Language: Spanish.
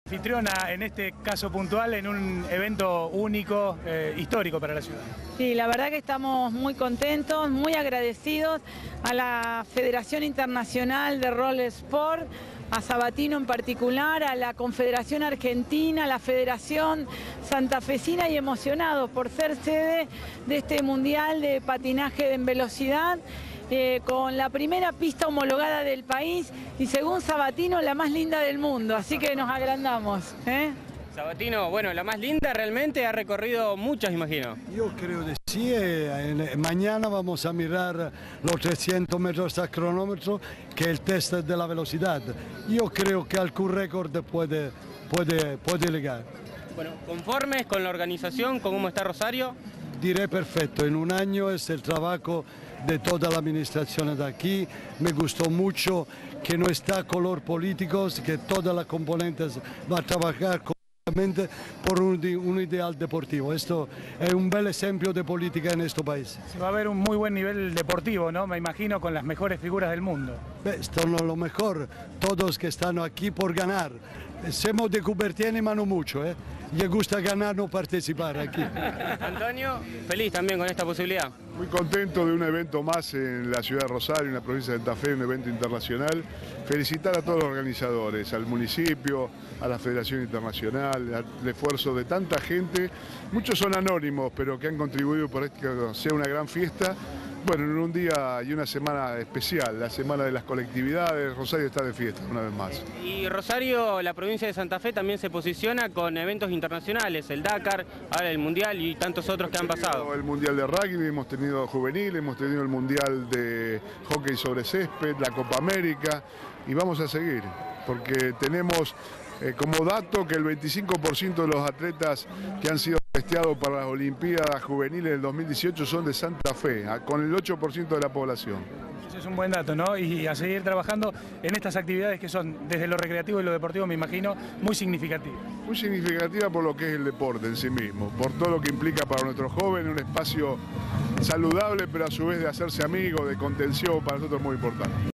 Anfitriona en este caso puntual en un evento único, histórico para la ciudad. Sí, la verdad que estamos muy contentos, muy agradecidos a la Federación Internacional de Roller Sport, a Sabatino en particular, a la Confederación Argentina, a la Federación Santafesina y emocionados por ser sede de este Mundial de Patinaje en Velocidad. Con la primera pista homologada del país y según Sabatino la más linda del mundo, así que nos agrandamos. Sabatino, bueno, la más linda realmente, ha recorrido muchas, imagino. Yo creo que sí, mañana vamos a mirar los 300 metros a cronómetro, que es el test de la velocidad. Yo creo que algún récord puede llegar. Bueno, ¿conformes con la organización, con cómo está Rosario? Diré perfecto, en un año es el trabajo de toda la administración de aquí. Me gustó mucho que no está color político, que todas las componentes van a trabajar por un ideal deportivo. Esto es un bel ejemplo de política en este país. Se va a ver un muy buen nivel deportivo, ¿no? Me imagino, con las mejores figuras del mundo. Esto no es lo mejor, todos que están aquí por ganar. Somos de Cupertino, pero no mucho, Les gusta ganar, no participar aquí. Antonio, feliz también con esta posibilidad. Muy contento de un evento más en la ciudad de Rosario, en la provincia de Santa Fe, un evento internacional. Felicitar a todos los organizadores, al municipio, a la Federación Internacional, al esfuerzo de tanta gente. Muchos son anónimos, pero que han contribuido para que sea una gran fiesta. Bueno, en un día y una semana especial, la semana de las colectividades. Rosario está de fiesta una vez más. Y Rosario, la provincia de Santa Fe, también se posiciona con eventos internacionales, el Dakar, ahora el Mundial y tantos otros que han pasado. El Mundial de Rugby, hemos tenido juvenil, hemos tenido el Mundial de Hockey sobre césped, la Copa América, y vamos a seguir, porque tenemos como dato que el 25% de los atletas que han sido testeados para las Olimpiadas Juveniles del 2018 son de Santa Fe, con el 8% de la población. Ese es un buen dato, ¿no? Y a seguir trabajando en estas actividades que son, desde lo recreativo y lo deportivo, me imagino, muy significativas. Muy significativa por lo que es el deporte en sí mismo, por todo lo que implica para nuestros jóvenes, un espacio saludable, pero a su vez de hacerse amigos, de contención, para nosotros es muy importante.